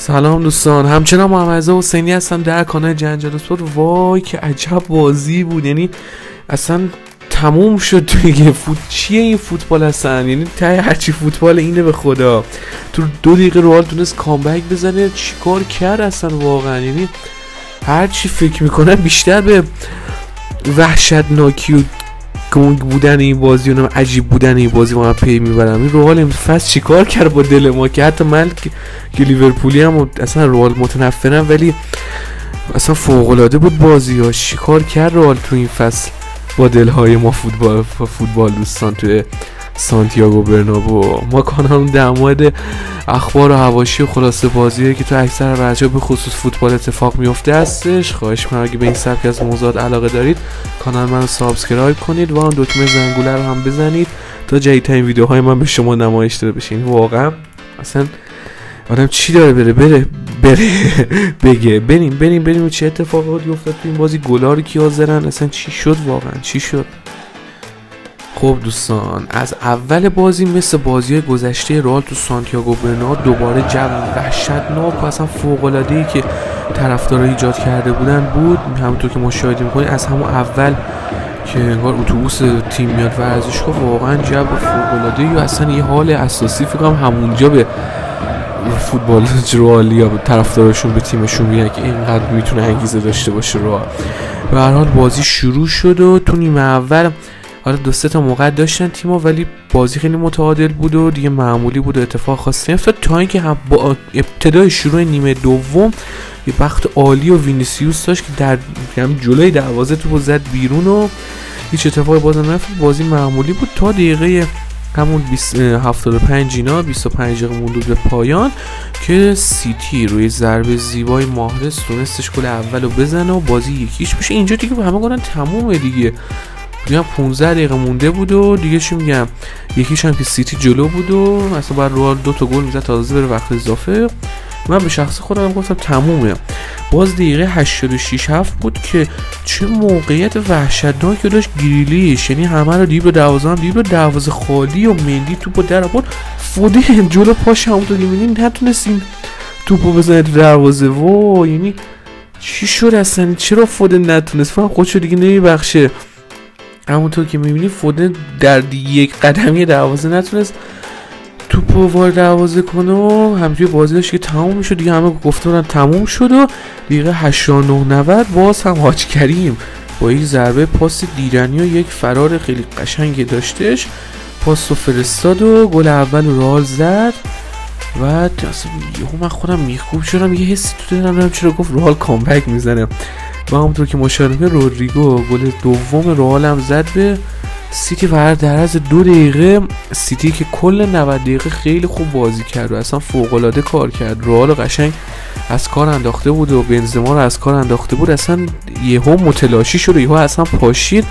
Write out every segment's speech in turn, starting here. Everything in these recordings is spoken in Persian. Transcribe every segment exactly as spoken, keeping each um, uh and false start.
سلام دوستان، همچنان محمد رضا حسینی هستم در کانال جنجال اسپورت. وای که عجب بازی بود، یعنی اصلا تموم شد دیگه. فوت چیه این فوتبال اصلا؟ یعنی ته هرچی فوتبال اینه به خدا. تو دو دقیقه رئال تونست کامبک بزنه، چیکار کرد اصلا واقعا؟ یعنی هرچی فکر میکنم بیشتر به وحشتناکی و گنگ بودن این بازی و عجیب بودن این بازی من پی میبرم. این رئال امروز فصل چیکار کرد با دل ما که حتی من که لیورپولی هم اصلا رئال متنفرم، ولی اصلا فوق العاده بود بازی ها. چیکار کرد رئال تو این فصل با دلهای ما فوتبال فوتبال دوستان توی سانتیاگو برنابو. ما کانال در مورد اخبار و حواشی و خلاصه بازیه که تو اکثر بچه‌ها به خصوص فوتبال اتفاق میفته هستش. خواهش می‌کنم اگه به این سبک از موضوعات علاقه دارید کانال منو سابسکرایب کنید و اون دکمه زنگوله رو هم بزنید تا جدیدترین ویدیوهای من به شما نمایش داده بشه. این واقعا اصلا آدم چی داره بره بره بره بگه بریم بریم بریم چه اتفاقاتی افتاد تو این بازی، گلا رو کیا زدن، اصلا چی شد واقعا چی شد. خب دوستان، از اول بازی مثل بازی‌های گذشته رئال تو سانتیاگو برنابو دوباره جو وحشتناک و اصلا فوق‌العاده‌ای که طرفدارا ایجاد کرده بودن بود. همونطور که مشاهده می‌کنید از همون اول که انگار اتوبوس تیم میاد ورزشگاه، واقعا جو فوق‌العاده‌ای و اصلا یه حال اساسی فکر کنم همونجا به فوتبال رئالیا طرفدارشون به تیمشون میگن که اینقدر میتونه انگیزه داشته باشه رئال. به هر حال بازی شروع شد و تو نیمه اول حالا دو سه تا موقع داشتن تیم‌ها، ولی بازی خیلی متعادل بود و دیگه معمولی بود و اتفاق خاصی نیفتاد تا اینکه با ابتدای شروع نیمه دوم یه بخت عالی و وینیسیوس داشت که در یعنی جلوی دروازه توپو زد بیرون و هیچ اتفاقی باز نیفتاد. بازی معمولی بود تا دقیقه همون هفتاد و پنج اینا بیست و پنج دقیقه مونده به پایان که سیتی روی ضربه زیبای ماهرس تونستش گل اولو بزنه و بازی یکیش بشه. اینجا دیگه همه گفتن تمومه دیگه. دیگه پانزده دقیقه مونده بود و دیگه چی میگم یکیش هم که سیتی جلو بود و اصلا بعد رئال دو تا گل میزد تازه بره وقت اضافه. من به شخص خودم گفتم تمومه. باز دقیقه هشتاد و شش هفت بود که چه موقعیت وحشتناکی داشت گریلیش، یعنی همه رو دیب دروازه هم دیب دروازه خالی و مندی توپو در آورد. فودن جلو پاش همونطور که می‌بینید نتونستیم توپو بزنه تو دروازه. و یعنی چی شد اصلا؟ چرا فودن نتونست؟ فهم خودشو دیگه نمیبخشه. همونطور که میبینی فودن در یک قدمی دروازه نتونست توپو وارد دروازه کنه و همینجوری بازی داشت که تموم میشد دیگه. همه گفته بودن تموم شد و دقیقه هشتاد و نه نود باز هم حاج کریم با یک ضربه پاس دیدنی و یک فرار خیلی قشنگی داشتش پاس رو فرستاد و گل اول رئال زد. و اصلا یهو من خودم میخوب شدم، یه حسی تو دلم نمیدونم چرا گفت رئال کامبک میزنه. و همونطور که مشاهده می‌کنید رودریگو گل دوم رئال هم زد به سیتی و در از دو دقیقه سیتی که کل نود دقیقه خیلی خوب بازی کرد و اصلا فوق‌العاده کار کرد. رئال قشنگ از کار انداخته بود و بنزما رو از کار انداخته بود، اصلا یهو متلاشی شد، یهو اصلا پاشید.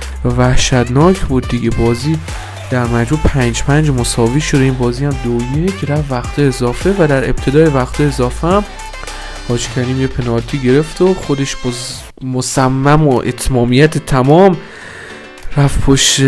وحشتناک بود دیگه. بازی در مجموع پنج پنج مساوی شد. این بازی هم دو یک رفت وقت اضافه و در ابتدای وقت اضافه هم حاج کریم یه پنالتی گرفت و خودش با مصمم و اتمامیت تمام رفت پشت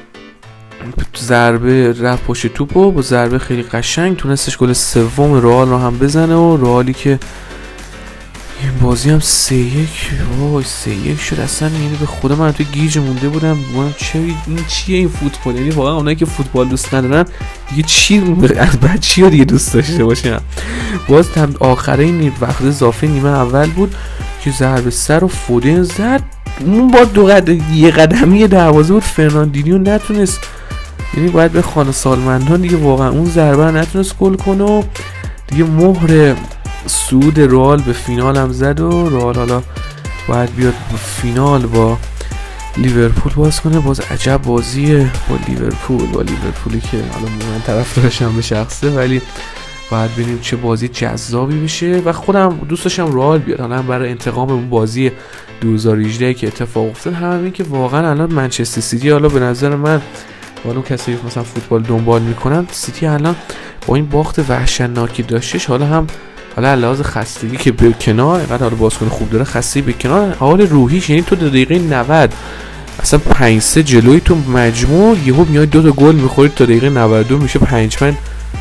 ضربه رفت پشت توپ و با ضربه خیلی قشنگ تونستش گل سوم رئال رو هم بزنه و رئالی که این بازی هم سه یک وای سه یک شد. اصلا یعنی به خدا من توی گیج مونده بودم من چه این چیه این فوتبال؟ یعنی واقعا اونایی که فوتبال دوست ندارن دیگه چی از بعد چی رو دیگه دوست داشته باشن؟ باز هم آخره این وقت اضافه نیمه اول بود که ضربه سر و فودن زد. اون با دو قدم یه قدمی دروازه بود، فرناندینیو نتونست، یعنی باید به خانه سالمندان دیگه واقعا اون ضربه نتونست گل کنه و دیگه مهر صعود رئال به فینال هم زد و رئال حالا باید بیاد فینال با لیورپول باز کنه. باز عجب بازیه با لیورپول با لیورپولی که حالا من طرفدارش هم به شخصه، ولی باید ببینیم چه بازی جذابی بشه و خودم دوست داشتم رئال بیاد حالا برای انتقام اون بازی دو هزار و هجده که اتفاق افتاد. همین که واقعا الان منچستر سیتی حالا به نظر من حالا کسی مثلا فوتبال دنبال میکنن، سیتی الان با این باخت وحشتناکی داشتش، حالا هم حالا لحاظ خستگی که به کنار، اینقدر حالا بازیکن خوب داره، خستگی به کنار، حال روحیش، یعنی تو دقیقه نود اصلا پنج سه جلوی تو مجموع یهو میاد دو تا گل میخوری تا دقیقه نود و دو میشه پنج پنج هم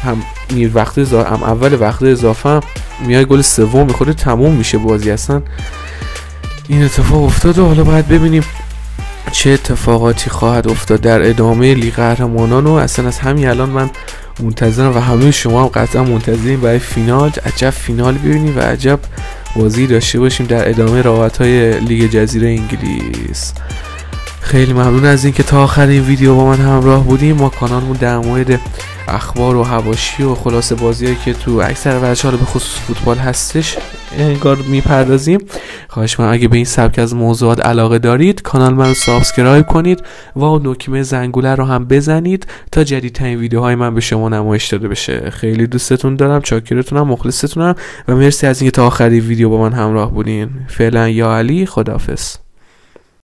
نیر وقت اضافه اول وقت اضافه میای گل سوم میخوره تموم میشه بازی. اصلا این اتفاق افتاد و حالا باید ببینیم چه اتفاقاتی خواهد افتاد در ادامه لیگ قهرمانان. و اصلا از همین الان من منتظرم و همه شما هم قطعا منتظرین برای فینال. عجب فینال ببینیم و عجب بازی داشته باشیم در ادامه رقابت‌های لیگ جزیره انگلیس. خیلی ممنون از اینکه تا آخر این ویدیو با من همراه بودیم. ما کانالمون در مورد اخبار و حواشی و خلاصه بازیایی که تو اکثر ورزش‌ها به خصوص فوتبال هستش انگار میپردازیم. خواهش من اگه به این سبک از موضوعات علاقه دارید کانال من رو سابسکرایب کنید و دکمه زنگوله رو هم بزنید تا جدیدترین ویدیوهای من به شما نمایش داده بشه. خیلی دوستتون دارم، چاکرتونم، مخلصتونم و مرسی از اینکه تا آخری ویدیو با من همراه بودین. فعلا یا علی، خداحافظ.